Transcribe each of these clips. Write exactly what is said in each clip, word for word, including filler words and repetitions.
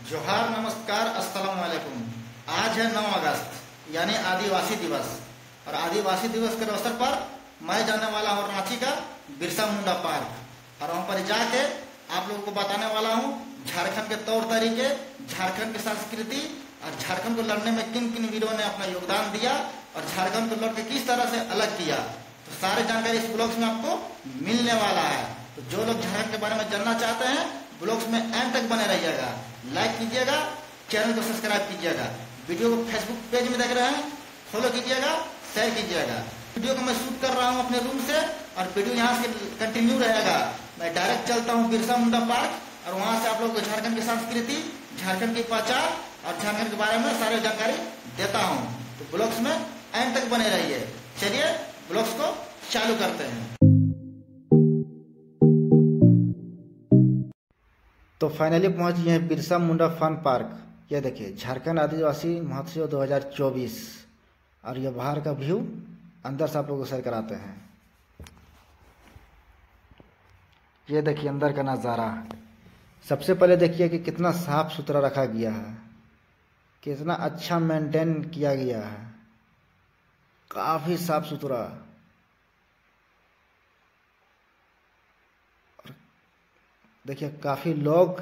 जोहार, नमस्कार, अस्सलाम वालेकुम। आज है नौ अगस्त यानी आदिवासी दिवस और आदिवासी दिवस के अवसर पर मैं जाने वाला हूँ रांची का बिरसा मुंडा पार्क और वहाँ पर जाके आप लोगों को बताने वाला हूँ झारखंड के तौर तरीके, झारखंड की संस्कृति और झारखंड को लड़ने में किन किन वीरों ने अपना योगदान दिया और झारखंड को लड़ के किस तरह से अलग किया। तो सारी जानकारी इस ब्लॉग्स में आपको मिलने वाला है। तो जो लोग झारखंड के बारे में जानना चाहते हैं ब्लॉग्स में एंड तक बने रहिएगा, लाइक कीजिएगा, चैनल को सब्सक्राइब कीजिएगा। वीडियो को फेसबुक पेज में देख रहे हैं फॉलो कीजिएगा, शेयर कीजिएगा। वीडियो को मैं शूट कर रहा हूँ अपने रूम से और वीडियो यहाँ से कंटिन्यू रहेगा। मैं डायरेक्ट चलता हूँ बिरसा मुंडा पार्क और वहाँ से आप लोगों को झारखंड की संस्कृति, झारखंड की पहचान और झारखंड के बारे में सारी जानकारी देता हूँ। तो ब्लॉग्स में एंड तक बने रहिए। चलिए ब्लॉग्स को चालू करते हैं। तो फाइनली पहुंच गए हैं बिरसा मुंडा फन पार्क। ये देखिए झारखंड आदिवासी महोत्सव दो हज़ार चौबीस और ये बाहर का व्यू अंदर से आप लोगों को शेयर कराते हैं। ये देखिए अंदर का नज़ारा। सबसे पहले देखिए कि कितना साफ सुथरा रखा गया है, कितना अच्छा मेंटेन किया गया है, काफ़ी साफ सुथरा। देखिए काफ़ी लोग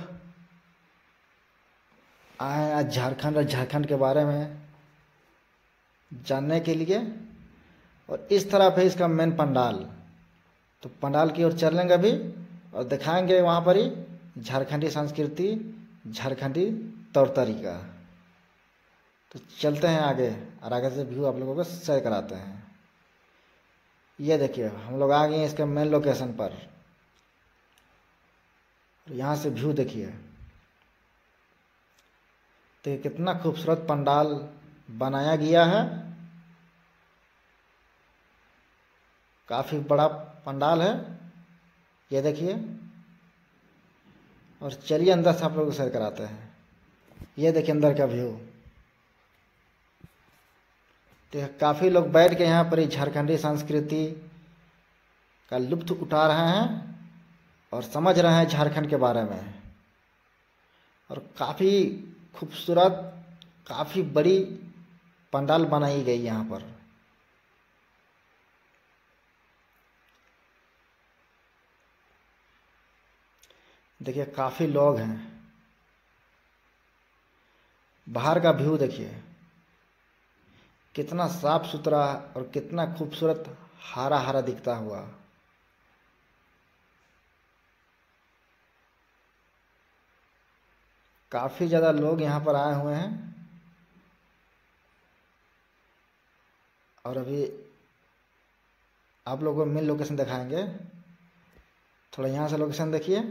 आए आज झारखंड और झारखंड के बारे में जानने के लिए। और इस तरफ है इसका मेन पंडाल। तो पंडाल की ओर चलेंगे अभी और दिखाएंगे वहाँ पर ही झारखंडी संस्कृति, झारखंडी तौर तरीका। तो चलते हैं आगे और आगे से व्यू आप लोगों को शेयर कराते हैं। ये देखिए हम लोग आ गए हैं इसके मेन लोकेशन पर। यहाँ से व्यू देखिए, तो कितना खूबसूरत पंडाल बनाया गया है। काफ़ी बड़ा पंडाल है ये देखिए। और चलिए अंदर से आप लोगों को शेयर कराते हैं। ये देखिए अंदर का व्यू। तो काफ़ी लोग बैठ के यहाँ पर झारखंडी संस्कृति का लुत्फ उठा रहे हैं और समझ रहे हैं झारखंड के बारे में। और काफ़ी खूबसूरत, काफ़ी बड़ी पंडाल बनाई गई यहाँ पर। देखिए काफ़ी लोग हैं। बाहर का व्यू देखिए कितना साफ सुथरा और कितना खूबसूरत हरा हरा दिखता हुआ। काफ़ी ज़्यादा लोग यहाँ पर आए हुए हैं। और अभी आप लोगों को मेन लोकेशन दिखाएंगे। थोड़ा यहाँ से लोकेशन देखिए।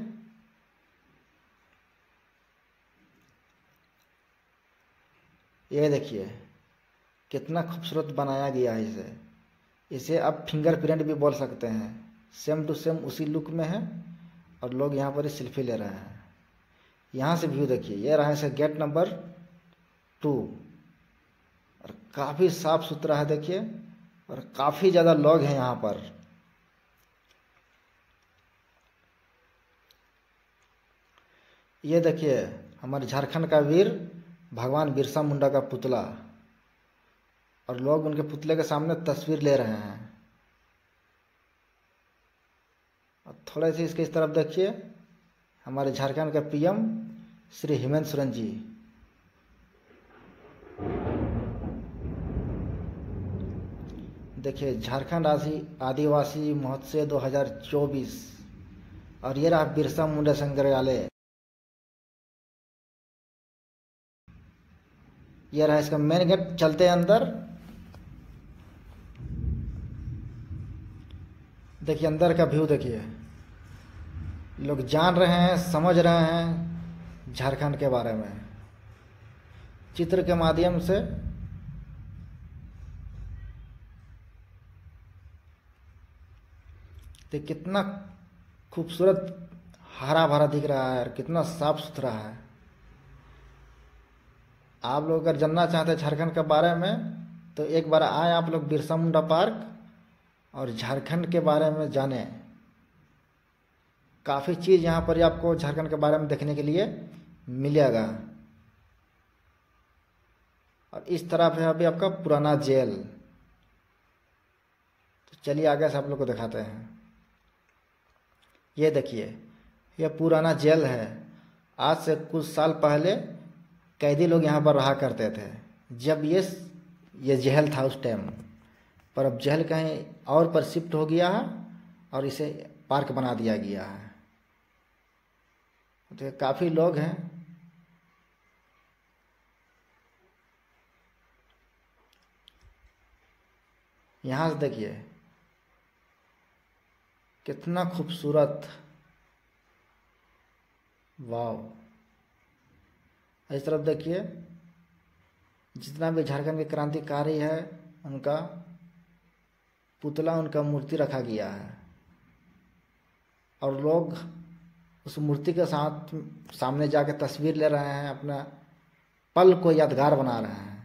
ये देखिए कितना खूबसूरत बनाया गया है इसे। इसे आप फिंगरप्रिंट भी बोल सकते हैं। सेम टू सेम उसी लुक में है और लोग यहाँ पर सेल्फी ले रहे हैं। यहाँ से व्यू देखिए, ये रहा है गेट नंबर टू और काफ़ी साफ सुथरा है देखिए। और काफ़ी ज़्यादा लोग हैं यहाँ पर। ये देखिए हमारे झारखंड का वीर भगवान बिरसा मुंडा का पुतला और लोग उनके पुतले के सामने तस्वीर ले रहे हैं। और थोड़ा सी इसके इस तरफ देखिए हमारे झारखंड के पीएम श्री हेमंत सोरेन जी। देखिए झारखंड आदिवासी महोत्सव दो हज़ार चौबीस और ये रहा बिरसा मुंडा संग्रहालय। ये रहा इसका मेन गेट। चलते हैं अंदर। देखिए अंदर का व्यू देखिए। लोग जान रहे हैं, समझ रहे हैं झारखंड के बारे में चित्र के माध्यम से। तो कितना खूबसूरत हरा भरा दिख रहा है और कितना साफ सुथरा है। आप लोग अगर जानना चाहते हैं झारखंड के बारे में तो एक बार आए आप लोग बिरसा मुंडा पार्क और झारखंड के बारे में जानें। काफ़ी चीज़ यहाँ पर आपको झारखंड के बारे में देखने के लिए मिलेगा। और इस तरफ है अभी आपका पुराना जेल। तो चलिए आगे से आप लोग को दिखाते हैं। ये देखिए, यह पुराना जेल है। आज से कुछ साल पहले कैदी लोग यहाँ पर रहा करते थे, जब ये ये जेल था उस टाइम पर। अब जेल कहीं और पर शिफ्ट हो गया है और इसे पार्क बना दिया गया है। तो काफ़ी लोग हैं। यहाँ से देखिए कितना खूबसूरत, वाव। इस तरफ देखिए, जितना भी झारखंड के क्रांतिकारी है उनका पुतला, उनका मूर्ति रखा गया है और लोग उस मूर्ति के साथ सामने जाके तस्वीर ले रहे हैं, अपना पल को यादगार बना रहे हैं।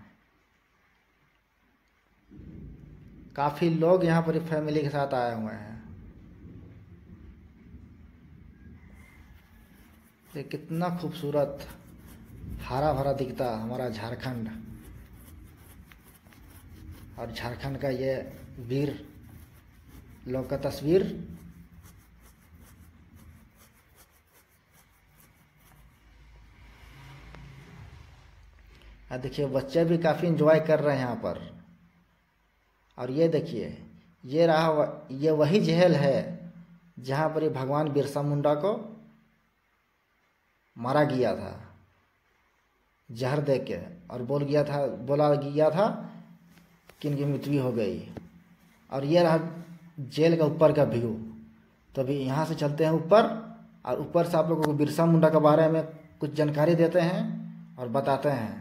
काफ़ी लोग यहाँ पर फैमिली के साथ आए हुए हैं। ये कितना खूबसूरत हरा भरा दिखता हमारा झारखंड, और झारखंड का ये वीर लोग का तस्वीर। देखिए बच्चे भी काफ़ी एंजॉय कर रहे हैं यहाँ पर। और ये देखिए, ये रहा, ये वही जेल है जहाँ पर भगवान बिरसा मुंडा को मारा गया था जहर दे के, और बोल गया था बोला गया था कि इनकी मृत्यु हो गई। और ये रहा जेल का ऊपर का व्यू। तो अभी यहाँ से चलते हैं ऊपर, और ऊपर से आप लोगों को बिरसा मुंडा के बारे में कुछ जानकारी देते हैं और बताते हैं।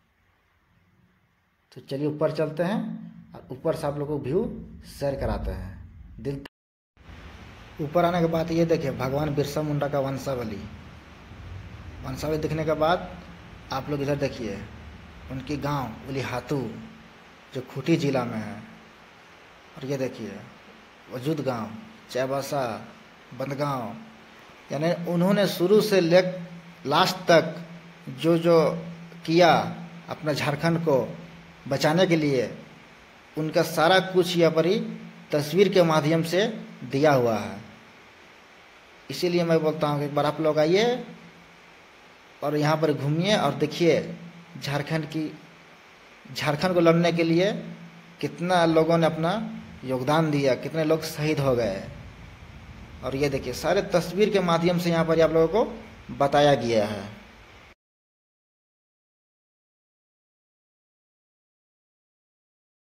तो चलिए ऊपर चलते हैं और ऊपर से आप लोगों को व्यू शेयर कराते हैं। दिल ऊपर आने के बाद ये देखिए भगवान बिरसा मुंडा का वंशावली। वंशावली देखने के बाद आप लोग इधर देखिए, उनकी गांव उलीहातू जो खूंटी जिला में है। और ये देखिए वजूद गांव, चाईबासा, बंदगांव, यानी उन्होंने शुरू से ले लास्ट तक जो जो किया अपना झारखंड को बचाने के लिए, उनका सारा कुछ यहाँ पर ही तस्वीर के माध्यम से दिया हुआ है। इसीलिए मैं बोलता हूँ कि एक बार आप लोग आइए और यहाँ पर घूमिए और देखिए झारखंड की झारखंड को लड़ने के लिए कितना लोगों ने अपना योगदान दिया, कितने लोग शहीद हो गए। और ये देखिए सारे तस्वीर के माध्यम से यहाँ पर आप लोगों को बताया गया है।